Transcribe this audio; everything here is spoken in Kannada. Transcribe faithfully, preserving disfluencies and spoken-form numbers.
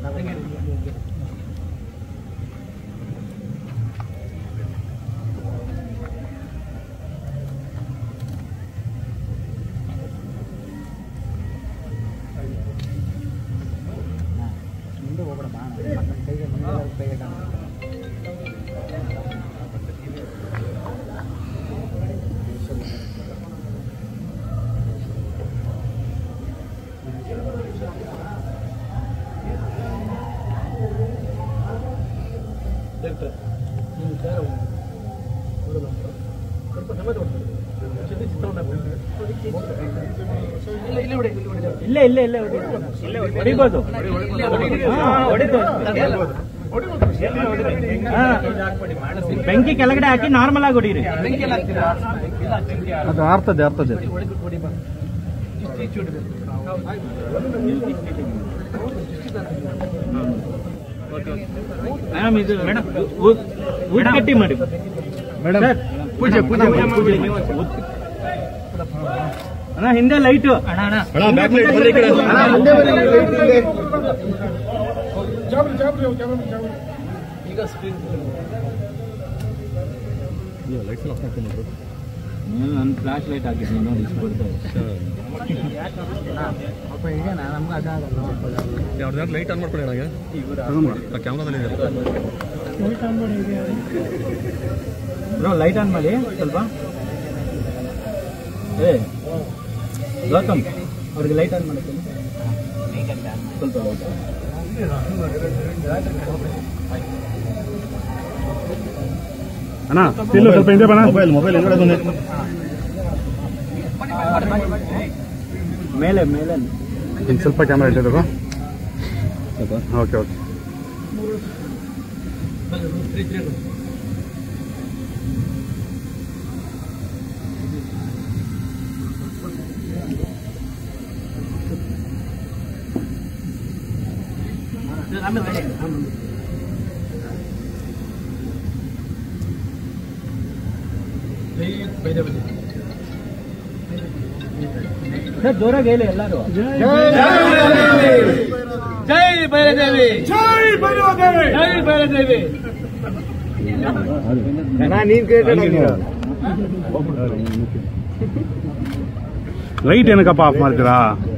ಇಲ್ಲೇ ಇಲ್ಲೇ ಇಲ್ಲೇ ಹೊಡಿಬೋದು. ಬೆಂಕಿ ಕೆಳಗಡೆ ಹಾಕಿ ನಾರ್ಮಲ್ ಆಗಿ ಹೊಡೀರಿ. ಅದು ಆರ್ತದೆ ಆರ್ತದೆ. ಮೇಡಮ್ ಇದು ಮೇಡಮ್ ಊಟ ಕಟ್ಟಿ ಮಾಡಿ ಮೇಡಮ್. ಪೂಜೆ ಪೂಜೆ ಅಣ್ಣ ಹಿಂದೆ ಲೈಟು ನನ್ನ ಫ್ಲಾಶ್ ಲೈಟ್ ಹಾಕಿದ್ದೀನಿ ನೋಡಿ ಯಾವ್ದು ಲೈಟ್ ಆನ್ ಮಾಡ್ಕೊಳ್ಳಿ ನನಗೆ ಕ್ಯಾಮ್ರಾದಲ್ಲಿ ಲೈಟ್ ಆನ್ ಮಾಡಿ ಸ್ವಲ್ಪ. ಏ ಗೌತಮ್ ಅವ್ರಿಗೆ ಲೈಟ್ ಆನ್ ಮಾಡ್ತೀನಿ ಸ್ವಲ್ಪ. ಅಣ್ಣ ಸ್ಟಿಲ್ ಸ್ವಲ್ಪ ಹಿಂದೆ ಬಣ್ಣ. ಮೊಬೈಲ್ ಮೊಬೈಲ್ ಹಿಂದೆ ಬಂದೆ ಮೇಲೆ ಮೇಲೆ ಇನ್ನು ಸ್ವಲ್ಪ ಕ್ಯಾಮ್ರಾ ಇಟ್ಟಿದ್ರು. Okay okay. ಸರ್ ಜೋರಾಗಿ ಹೇಳಿ ಎಲ್ಲರೂ. ಜೈ ಭೈರದೇವಿ, ಜೈ ಭೈರದೇವಿ, ಜೈ ಭೈರದೇವಿ. ಲೈಟ್ ಏನಕ್ಕಪ್ಪ ಆಫ್ ಮಾಡ್ತೀರಾ?